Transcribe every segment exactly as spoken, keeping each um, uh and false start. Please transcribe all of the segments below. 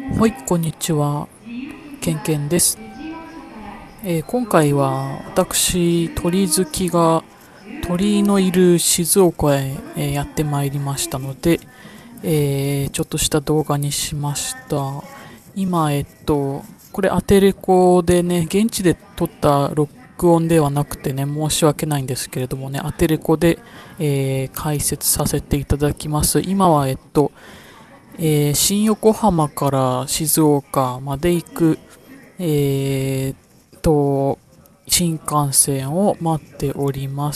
はい、こんにちは。けんけんです。えー今回は私、鳥好きが鳥のいる静岡へ、えーやってまいりましたので、えーちょっとした動画にしました。今、えっと、これアテレコでね、現地で撮った録音ではなくてね、申し訳ないんですけれどもね、アテレコで、えー解説させていただきます。今は、えっと、えー新横浜から静岡まで行く、えーと、新幹線を待っております。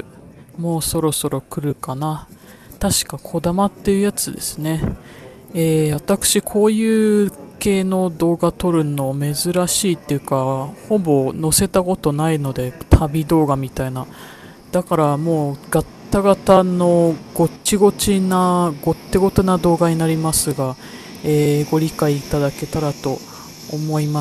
もうそろそろ来るかな。確かこだまっていうやつですね。えー私こういう系の動画撮るの珍しいっていうか、ほぼ載せたことないので、旅動画みたいな。だからもうガッタガタのごっちごちなごってごてな動画になりますが、えーご理解いただけたらと思います。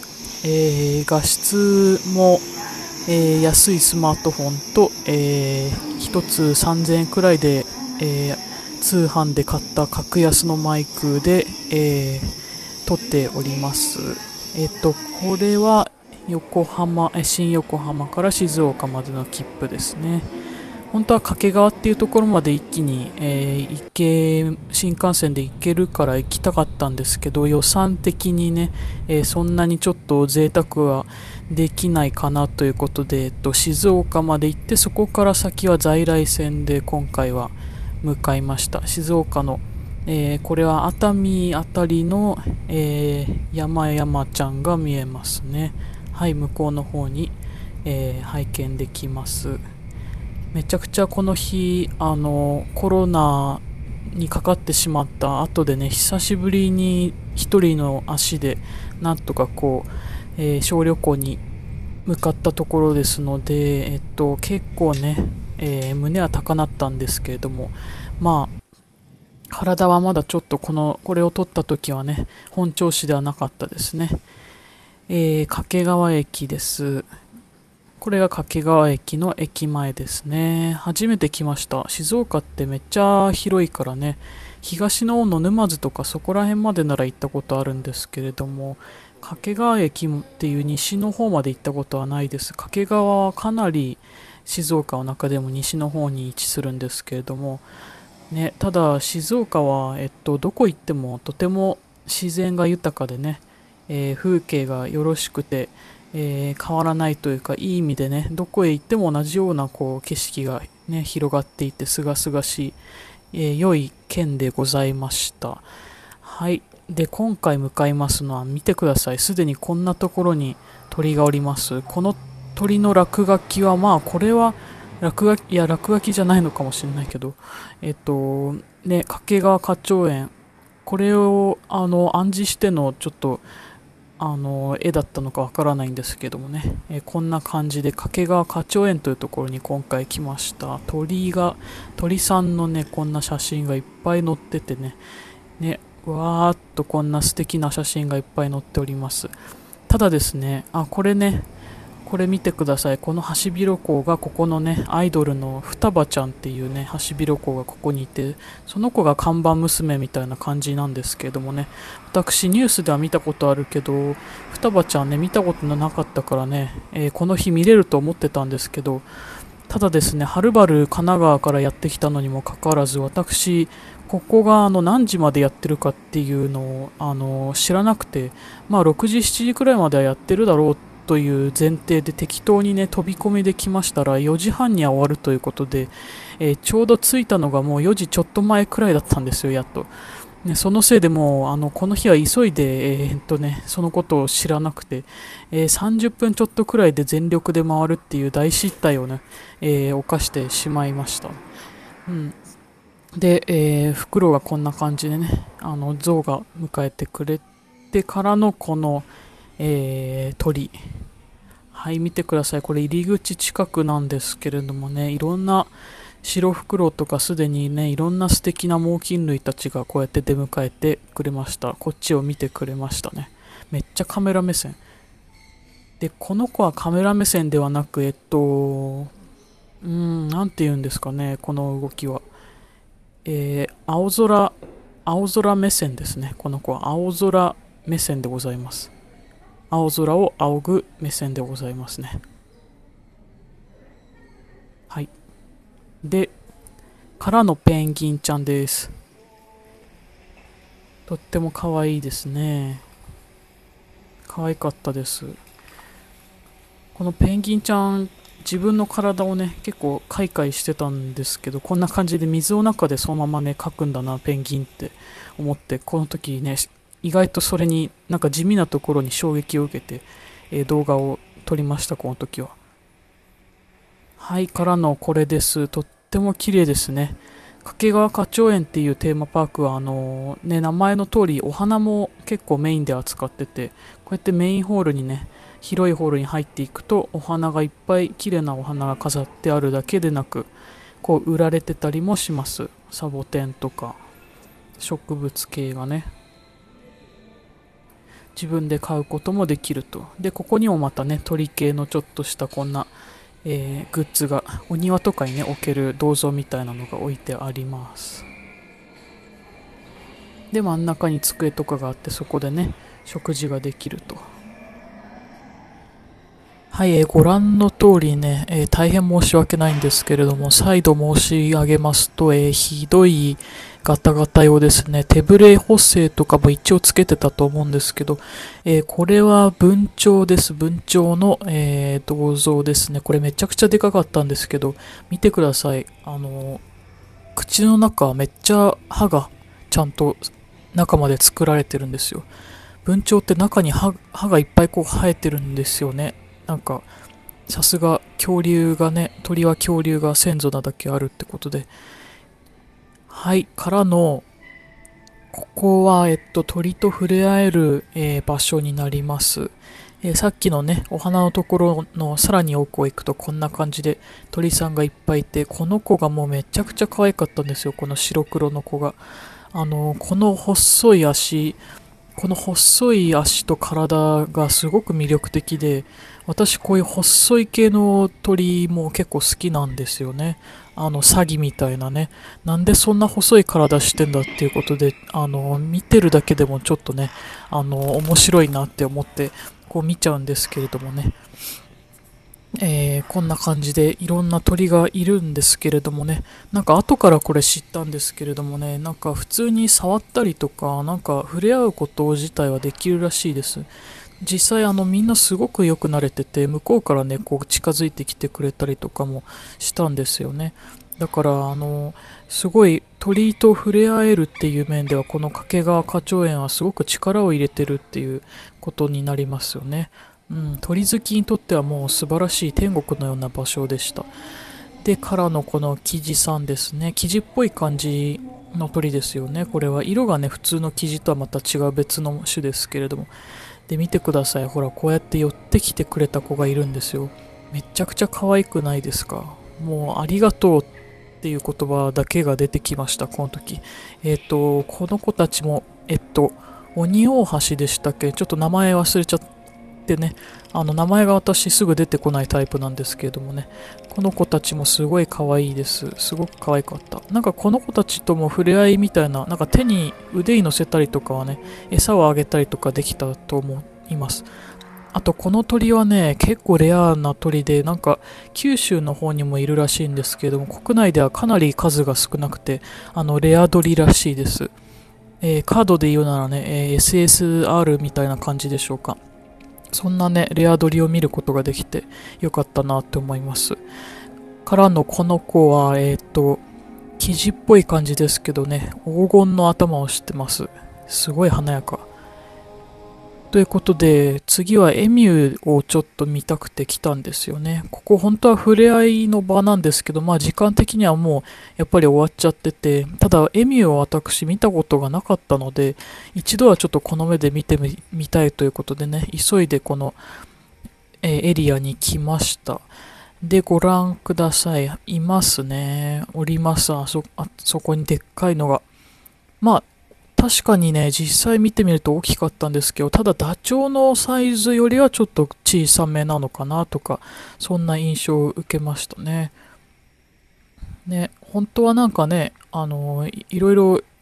えー画質も、えー安いスマートフォンと、えー、ひとつさんぜんえんくらいで、えー通販で買った格安のマイクで、えー撮っております。えっ、と、これは横浜、え新横浜から静岡までの切符ですね。本当は掛川っていうところまで一気に、えー行け、新幹線で行けるから行きたかったんですけど、予算的にね、えーそんなにちょっと贅沢はできないかなということで、えっと、静岡まで行って、そこから先は在来線で今回は向かいました。静岡の、えーこれは熱海あたりの、えー山々ちゃんが見えますね。はい、向こうの方に、えー拝見できます。めちゃくちゃこの日、あの、コロナにかかってしまった後でね、久しぶりに一人の足で、なんとかこう、えー小旅行に向かったところですので、えっと、結構ね、えー胸は高鳴ったんですけれども、まあ、体はまだちょっとこの、これを撮った時はね、本調子ではなかったですね。えー掛川駅です。これが掛川駅の駅前ですね。初めて来ました。静岡ってめっちゃ広いからね。東の方の沼津とかそこら辺までなら行ったことあるんですけれども、掛川駅っていう西の方まで行ったことはないです。掛川はかなり静岡の中でも西の方に位置するんですけれども、ね、ただ静岡は、えっと、どこ行ってもとても自然が豊かでね、えー風景がよろしくて、えー変わらないというか、いい意味でね、どこへ行っても同じようなこう景色が、ね、広がっていて、すがすがしい、えー良い県でございました。はい。で、今回向かいますのは、見てください。すでにこんなところに鳥がおります。この鳥の落書きは、まあ、これは、落書き、いや、落書きじゃないのかもしれないけど、えっと、ね、掛川花鳥園、これを、あの、暗示しての、ちょっと、あの絵だったのかわからないんですけどもね、えーこんな感じで掛川花鳥園というところに今回来ました。鳥が鳥さんのねこんな写真がいっぱい載っててねねわーっとこんな素敵な写真がいっぱい載っております。ただですね、あこれね、これ見てください。このハシビロコウがここのね、アイドルの双葉ちゃんっていうね、ハシビロコウがここにいて、その子が看板娘みたいな感じなんですけれどもね、私ニュースでは見たことあるけど、双葉ちゃんね、見たことなかったからね、えーこの日見れると思ってたんですけど、ただですね、はるばる神奈川からやってきたのにもかかわらず、私、ここがあの何時までやってるかっていうのをあの知らなくて、まあろくじ、しちじくらいまではやってるだろうという前提で適当にね、飛び込みで来ましたら、よじはんには終わるということで、えーちょうど着いたのがもうよじちょっと前くらいだったんですよ、やっと。ね、そのせいでもう、あの、この日は急いで、えーっとね、そのことを知らなくて、えーさんじゅっぷんちょっとくらいで全力で回るっていう大失態をね、えー犯してしまいました。うん。で、えー袋がこんな感じでね、あの、象が迎えてくれてからのこの、えー鳥。はい、見てください。これ入り口近くなんですけれどもね、いろんな白フクロウとかすでにね、いろんな素敵な猛禽類たちがこうやって出迎えてくれました。こっちを見てくれましたね。めっちゃカメラ目線。で、この子はカメラ目線ではなく、えっと、うーん、なんて言うんですかね、この動きは。えー青空青空目線ですね。この子は青空目線でございます。青空を仰ぐ目線でございますね。はい。で、からのペンギンちゃんです。とっても可愛いですね。可愛かったです。このペンギンちゃん、自分の体をね、結構カイカイしてたんですけど、こんな感じで水の中でそのままね、描くんだな、ペンギンって思って、この時ね、意外とそれになんか地味なところに衝撃を受けて、えー動画を撮りました、この時は。はい、からのこれです。とっても綺麗ですね。掛川花鳥園っていうテーマパークは、あのーね、名前の通りお花も結構メインで扱ってて、こうやってメインホールにね、広いホールに入っていくと、お花がいっぱい綺麗なお花が飾ってあるだけでなく、こう売られてたりもします。サボテンとか植物系がね、自分で買うこともできると。で、ここにもまたね、鳥系のちょっとしたこんな、えーグッズが、お庭とかにね、置ける銅像みたいなのが置いてあります。で、真ん中に机とかがあって、そこでね、食事ができると。はい、えーご覧の通りね、えー大変申し訳ないんですけれども、再度申し上げますと、えーひどいガタガタ用ですね。手ブレ補正とかも一応つけてたと思うんですけど、えーこれは文鳥です。文鳥の、えー銅像ですね。これめちゃくちゃでかかったんですけど、見てください。あのー口の中めっちゃ歯がちゃんと中まで作られてるんですよ。文鳥って中に 歯, 歯がいっぱいこう生えてるんですよね。なんかさすが恐竜がね、鳥は恐竜が先祖なだけあるってことで。はい、からの、ここは、えっと、鳥と触れ合える、えー場所になります。えーさっきのね、お花のところのさらに奥を行くとこんな感じで鳥さんがいっぱいいて、この子がもうめちゃくちゃ可愛かったんですよ、この白黒の子が。あの、この細い足、この細い足と体がすごく魅力的で、私こういう細い系の鳥も結構好きなんですよね。あの、サギみたいなね。なんでそんな細い体してんだっていうことで、あの、見てるだけでもちょっとね、あの、面白いなって思って、こう見ちゃうんですけれどもね。えーこんな感じでいろんな鳥がいるんですけれどもね、なんか後からこれ知ったんですけれどもね、なんか普通に触ったりとか、なんか触れ合うこと自体はできるらしいです。実際あのみんなすごくよく慣れてて、向こうからね、こう近づいてきてくれたりとかもしたんですよね。だからあの、すごい鳥と触れ合えるっていう面では、この掛川花鳥園はすごく力を入れてるっていうことになりますよね。うん、鳥好きにとってはもう素晴らしい天国のような場所でした。で、からのこのキジさんですね。キジっぽい感じの鳥ですよね。これは色がね、普通のキジとはまた違う別の種ですけれども。で、見てください。ほら、こうやって寄ってきてくれた子がいるんですよ。めちゃくちゃ可愛くないですか？もう、ありがとうっていう言葉だけが出てきました、この時。えっ、と、この子たちも、えっと、鬼大橋でしたっけ？ちょっと名前忘れちゃってね、あの名前が私すぐ出てこないタイプなんですけれどもね、この子たちもすごい可愛いです。すごく可愛かった。なんかこの子たちとも触れ合いみたいな、なんか手に腕に乗せたりとかはね、餌をあげたりとかできたと思います。あとこの鳥はね、結構レアな鳥で、なんか九州の方にもいるらしいんですけれども、国内ではかなり数が少なくて、あのレア鳥らしいです。えーカードで言うならね、えー エスエスアール みたいな感じでしょうか。そんなね、レア撮りを見ることができてよかったなって思います。からのこの子は、えっ、と、生地っぽい感じですけどね、黄金の頭をしてます。すごい華やか。ということで、次はエミューをちょっと見たくて来たんですよね。ここ本当は触れ合いの場なんですけど、まあ時間的にはもうやっぱり終わっちゃってて、ただエミューを私見たことがなかったので、一度はちょっとこの目で見てみみたいということでね、急いでこの、えーエリアに来ました。で、ご覧ください。いますね。おります。あそ、あそこにでっかいのが。まあ、確かにね、実際見てみると大きかったんですけど、ただダチョウのサイズよりはちょっと小さめなのかなとか、そんな印象を受けましたね。ね、本当はなんかね、あの、いいろいろ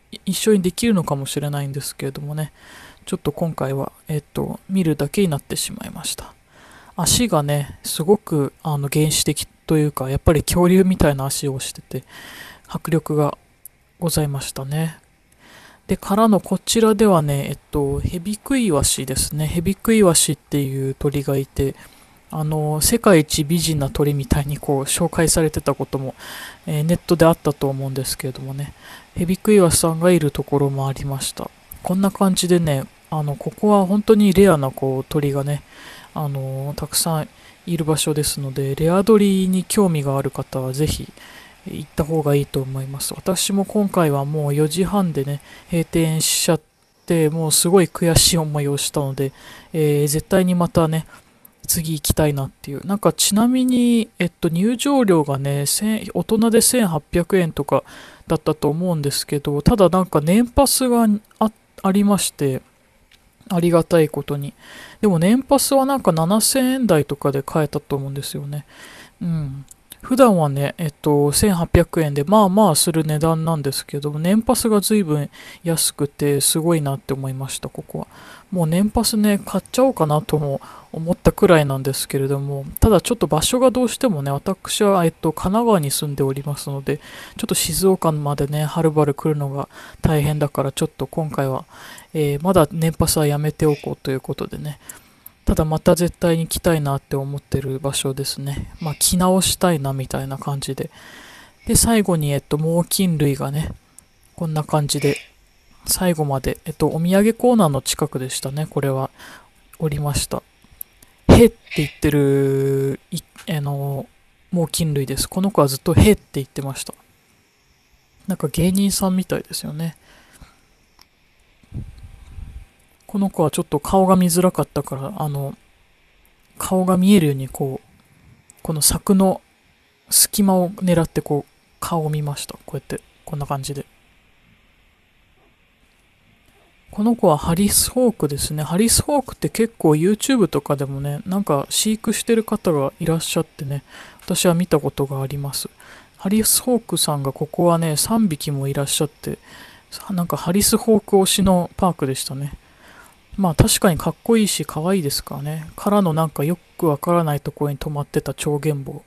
一緒にできるのかもしれないんですけれどもね、ちょっと今回は、えっと、見るだけになってしまいました。足がね、すごくあの原始的というか、やっぱり恐竜みたいな足をしてて、迫力がございましたね。で、からのこちらではね、えっと、ヘビクイワシですね。ヘビクイワシっていう鳥がいて、あの、世界一美人な鳥みたいにこう紹介されてたことも、えーネットであったと思うんですけれどもね、ヘビクイワシさんがいるところもありました。こんな感じでね、あの、ここは本当にレアなこう鳥がね、あの、たくさんいる場所ですので、レア鳥に興味がある方はぜひ行った方がいいと思います。私も今回はもうよじはんでね、閉店しちゃって、もうすごい悔しい思いをしたので、えー絶対にまたね、次行きたいなっていう。なんかちなみに、えっと、入場料がね、大人でせんはっぴゃくえんとかだったと思うんですけど、ただなんか年パスがあ、ありまして、ありがたいことに。でも年パスはなんかななせんえん台とかで買えたと思うんですよね。うん。普段はね、えっと、せんはっぴゃくえんで、まあまあする値段なんですけど、年パスが随分安くて、すごいなって思いました、ここは。もう年パスね、買っちゃおうかなとも思ったくらいなんですけれども、ただちょっと場所がどうしてもね、私は、えっと、神奈川に住んでおりますので、ちょっと静岡までね、はるばる来るのが大変だから、ちょっと今回は、えーまだ年パスはやめておこうということでね、ただまた絶対に来たいなって思ってる場所ですね。まあ着直したいなみたいな感じで。で、最後に、えっと、猛禽類がね、こんな感じで、最後まで、えっと、お土産コーナーの近くでしたね、これは。おりました。へって言ってる、い、あの、猛禽類です。この子はずっとへって言ってました。なんか芸人さんみたいですよね。この子はちょっと顔が見づらかったから、あの、顔が見えるようにこう、この柵の隙間を狙ってこう、顔を見ました。こうやって、こんな感じで。この子はハリスホークですね。ハリスホークって結構 YouTube とかでもね、なんか飼育してる方がいらっしゃってね、私は見たことがあります。ハリスホークさんがここはね、さんびきもいらっしゃって、なんかハリスホーク推しのパークでしたね。まあ確かにかっこいいし可愛いですからね。からのなんかよくわからないところに止まってた超原棒。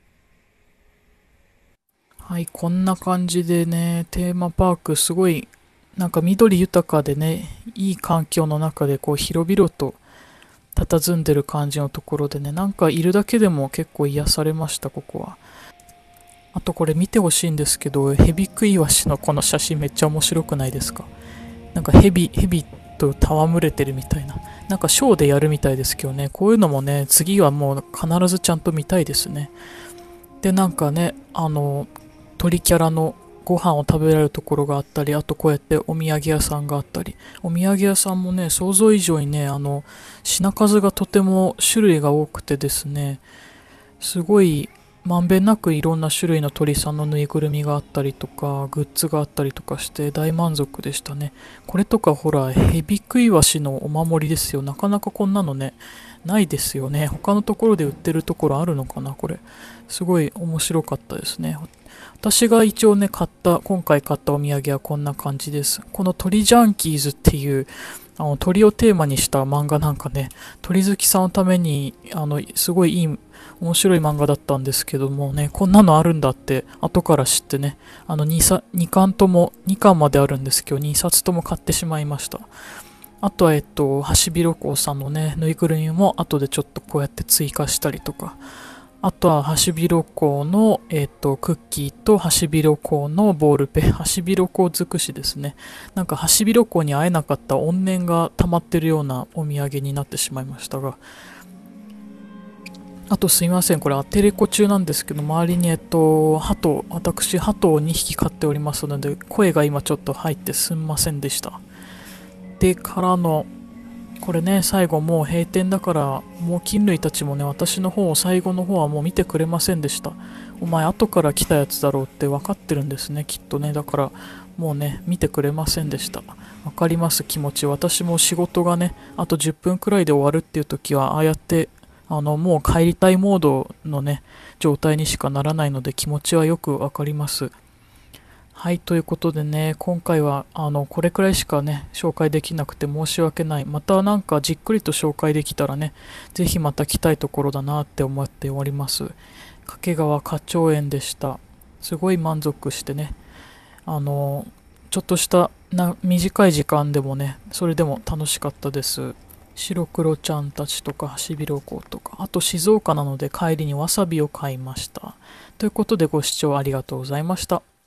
はい、こんな感じでね、テーマパークすごい、なんか緑豊かでね、いい環境の中でこう広々と佇んでる感じのところでね、なんかいるだけでも結構癒されました、ここは。あとこれ見てほしいんですけど、ヘビクイワシのこの写真めっちゃ面白くないですか？なんかヘビ、ヘビと戯れてるみたいな。なんかショーでやるみたいですけどね、こういうのもね、次はもう必ずちゃんと見たいですね。で、なんかね、あの、鳥キャラのご飯を食べられるところがあったり、あとこうやってお土産屋さんがあったり、お土産屋さんもね、想像以上にね、あの、品数がとても種類が多くてですね、すごいまんべんなくいろんな種類の鳥さんのぬいぐるみがあったりとか、グッズがあったりとかして大満足でしたね。これとかほら、ヘビクイワシのお守りですよ。なかなかこんなのね、ないですよね。他のところで売ってるところあるのかな、これ。すごい面白かったですね。私が一応ね、買った、今回買ったお土産はこんな感じです。この鳥ジャンキーズっていう、あの、鳥をテーマにした漫画なんかね、鳥好きさんのために、あの、すごいいい、面白い漫画だったんですけどもね、こんなのあるんだって後から知ってね、あの 2, さにかんとも、にかんまであるんですけど、にさつとも買ってしまいました。あとは、えっと、ハシビロコウさんのね、ぬいぐるみも後でちょっとこうやって追加したりとか、あとはハシビロコウの、えっと、クッキーとハシビロコウのボールペン、ハシビロコウ尽くしですね。なんかハシビロコウに会えなかった怨念が溜まってるようなお土産になってしまいましたが、あとすいません、これアテレコ中なんですけど、周りにえっと、鳩、私、鳩をにひき飼っておりますので、声が今ちょっと入ってすんませんでした。で、からの、これね、最後もう閉店だから、もう菌類たちもね、私の方を最後の方はもう見てくれませんでした。お前後から来たやつだろうって分かってるんですね、きっとね。だから、もうね、見てくれませんでした。わかります、気持ち。私も仕事がね、あとじゅっぷんくらいで終わるっていう時は、ああやって、あの、もう帰りたいモードのね、状態にしかならないので気持ちはよくわかります。 はい、ということでね、今回はあのこれくらいしかね、紹介できなくて申し訳ない。またなんかじっくりと紹介できたらね、ぜひまた来たいところだなって思っております。掛川花鳥園でした。すごい満足してね、あの、ちょっとしたな短い時間でもね、それでも楽しかったです。白黒ちゃんたちとかハシビロコウとか、あと静岡なので帰りにわさびを買いました。ということでご視聴ありがとうございました。